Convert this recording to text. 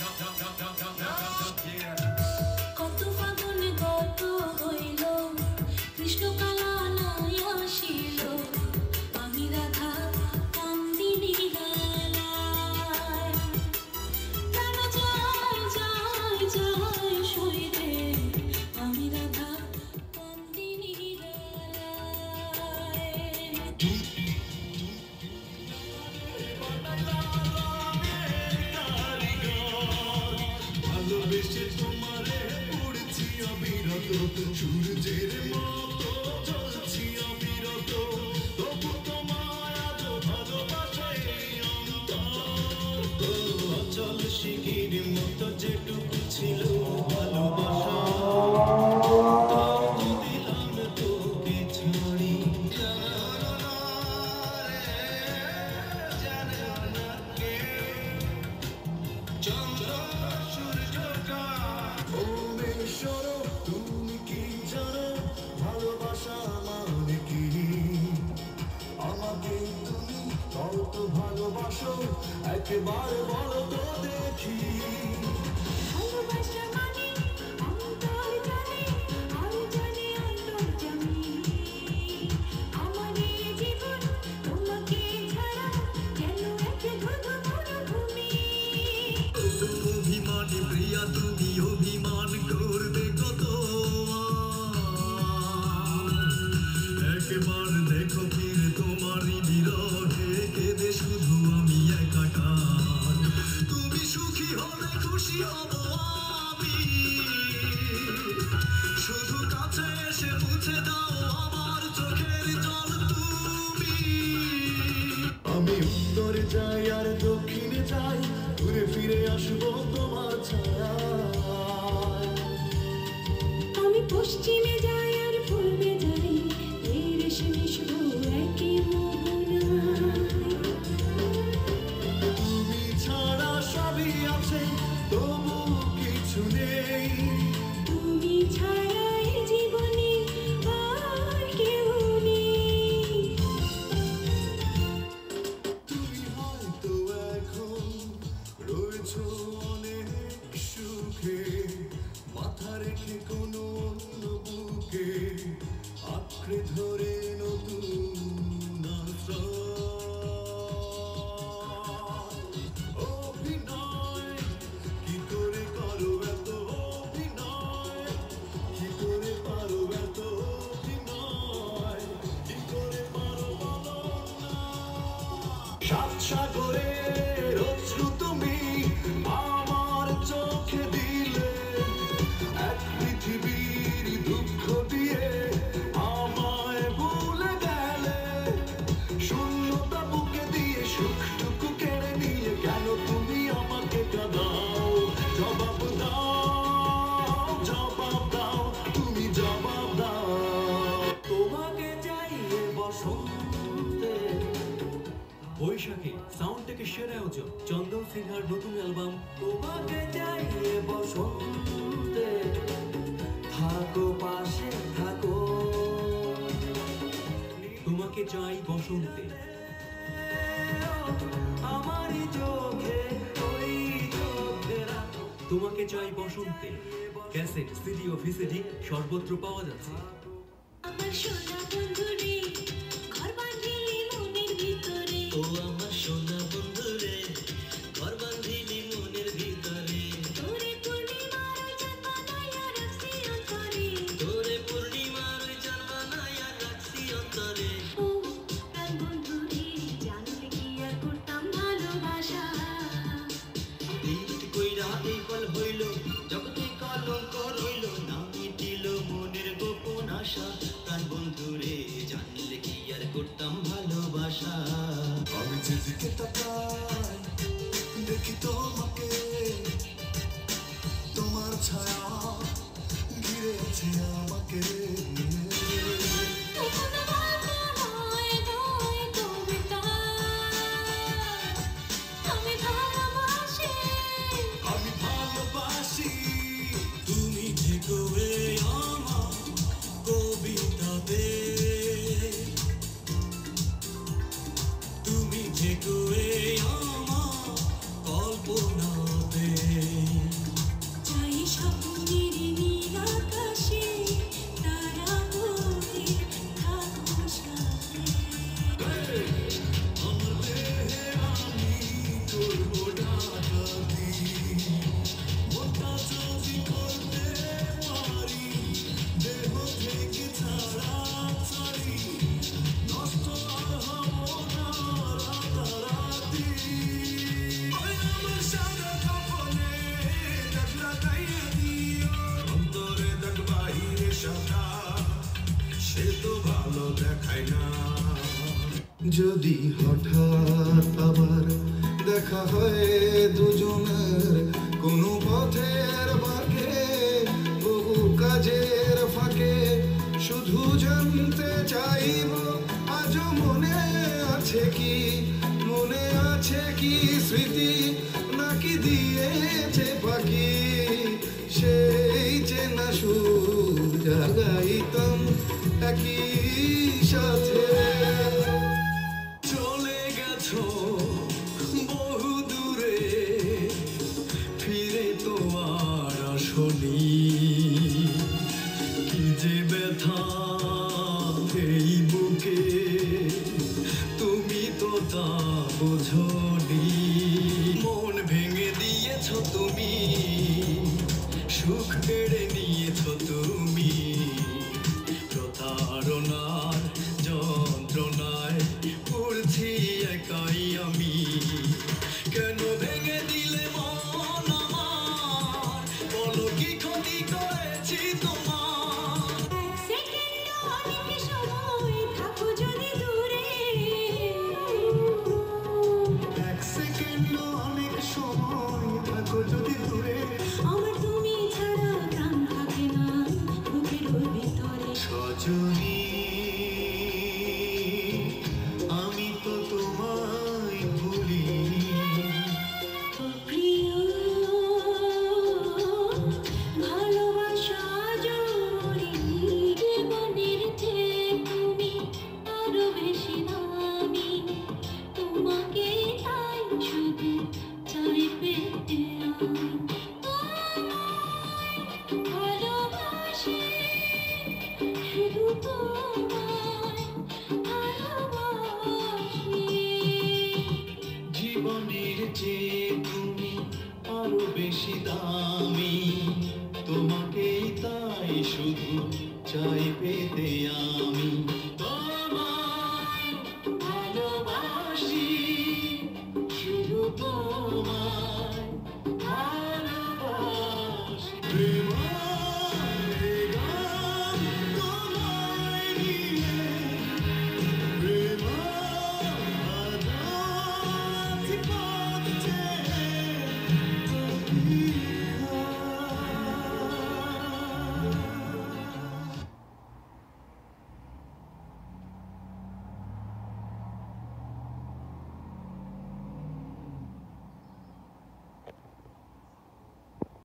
কত ফাগুন কত হইল কৃষ্ণ কালা নাই আসিল আমি রাধা কান্দিনী গালায় কেন যায় যায় যায় সইরে আমি রাধা কান্দিনী ভালোবেসে তোমারে পড়ছি অবিরত সূর্যের মতো জ্বলছি অবিরত তবু তোমায় আজ ভালোবাসায় অন্তর অচল শিখির মতো যেটুকু ছিল ভালোবাসা তাও তো দিলাম তোকে ছাড়ি তুমি কি জানো ভালোবাসা মানে কি আমাকে তুমি কত ভালোবাসো একেবারে বলো তো দেখি ভালোবাসা মানে অন্তর জানে আর জানে অন্তর জানি আমার এই জীবন তোমাকে ছাড়া কেন এক ধুধু মরুভূমি অভিমানী প্রিয়া তুমি অভিমান করবে কত একবার দেখো ফিরে তোমারই বিরহে কেঁদে শুধু আমি একাকার তুমি সুখী হলে খুশি হব আমি শুধু কাছে এসে মুছে দাও আমার চোখের জল তুমি আমি উত্তরে যাই আর দক্ষিণে যাই ঘুরে ফিরে আসবো তোমার ছায়া আমি পশ্চিমে যাই আর পূর্বে যাই এর এসে মিশবো একই মোহনায় তুমি ছাড়া সবই আছে তবু কিছু নেই তুমি ছাড়া এই জীবনে আর কেউ নেই তুমি হয়তো এখন রয়েছো অনেক সুখে মাথা রেখে কোনো অন্য বুকে আঁকড়ে ধরে নতুন অভিনয় কি করে করো এত অভিনয় কি করে পারো এত অভিনয় কি করে পারো বলো না সাত সাগরের অশ্রু তুমি আমার চোখে দিলে এক পৃথিবীর দুঃখ দিয়ে আমায় ভুলে গেলে শূন্যতা বুকে দিয়ে সুখটুকু কেড়ে নিয়ে কেন তুমি আমাকে কাঁদাও জবাব দাও তুমি জবাব দাও তোমাকে চাইলে বসন্তে বৈশাখী সাউন্ড থেকে সেরা আয়োজন চন্দন সিনহার নতুন অ্যালবাম তোমাকে চাইলে বসন্তে থাকো পাশে থাকো তোমাকে চাই বসন্তে আমারই চোখে ওই চোখে রাখো তোমাকে চাই বসন্তে ক্যাসেট সিডি ও ভিসিডি সর্বত্র পাওয়া যাচ্ছে আমার সোনা বন্ধু রে ঘর বাঁধিলি মনের ভিতরে ও আমার সোনা বন্ধু রে ঘর বাঁধিলি মনের ভিতরে তোরে পূর্ণিমার চাঁদ বানাইয়া রাখছি অন্তরে তোরে পূর্ণিমার চাঁদ বানাইয়া রাখছি অন্তরে ও প্রাণ বন্ধু রে জানলে কি আর করতাম ভালোবাসা দিন কইরা এই ফল হইল জগতে কলঙ্ক রইল না মিটিল মনের গোপন আশা প্রাণ বন্ধু রে যায় না। যদি হঠাৎ আবার দেখা হয় দুজনের কোনো পথের বাঁকে, বহু কাজের ফাঁকে, শুধু জানতে চাইব আজও মনে আছে কি, মনে আছে কি স্মৃতি, নাকি দিয়েছে পাখি সেই চেনা সুর জাগাইতাম একই সাথে। চলে গেছো বহু দূরে, ফিরে তো আর আসনি, কি যে ব্যথা এই বুকে, তুমি তো তা বোঝনি। মন ভেঙে দিয়েছো তুমি, সুখ কেড়ে নিয়েছো তুমি, প্রতারণার যন্ত্রণায় পড়ছি একাই আমি। কেন ভেঙে দিলে মন আমার, বলো কি ক্ষতি করেছি তোমার? এক সেকেন্ড অনেক সময় থাকো যদি দূরে, এক সেকেন্ড অনেক সময় থাকো যদি দূরে, আমার তুমি ছাড়া প্রাণ থাকে না বুকের ভিতরে। সজনী আমি তো তোমায় ভুলিনি। প্রিয় ভালোবাসা জড়ি, জীবনের চেয়ে তুমি আরো বেশি দামি, তোমাকে তাই শুধু চাই পেতে আমি। ভালোবাসি শুধু তোমায় ভালোবাসি। জীবনের চেয়ে তুমি আরো বেশি দামি,